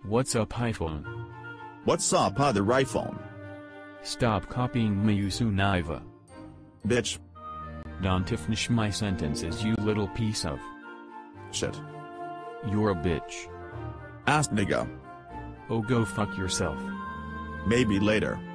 What's up, iPhone? What's up, other iPhone? Stop copying me, you Sunaiva. Bitch. Don't finish my sentences, you little piece of Shit. You're a bitch. Ass nigga. Oh, go fuck yourself. Maybe later.